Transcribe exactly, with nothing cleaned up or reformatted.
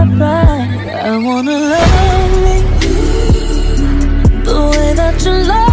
right. I wanna love me the way that you love